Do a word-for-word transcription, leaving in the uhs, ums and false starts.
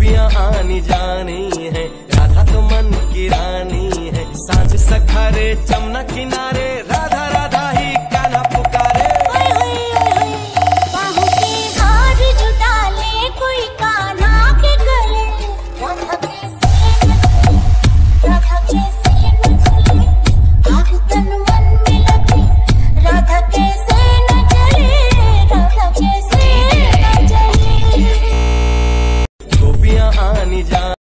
गोपियां आनी जानी है, राधा तो मन की रानी है। सांझ सखारे चमना किनारे